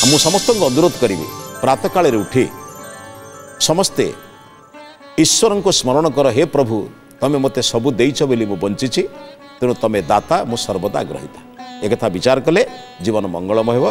मु समस्त अनुरोध करी प्रातः काल उठी समस्ते ईश्वर को स्मरण कर हे प्रभु तमें मते सबू देइछ बोली मु बंची तेणु तमें दाता मु सर्वदा ग्रहिता एक विचार कले जीवन मंगलमय हो।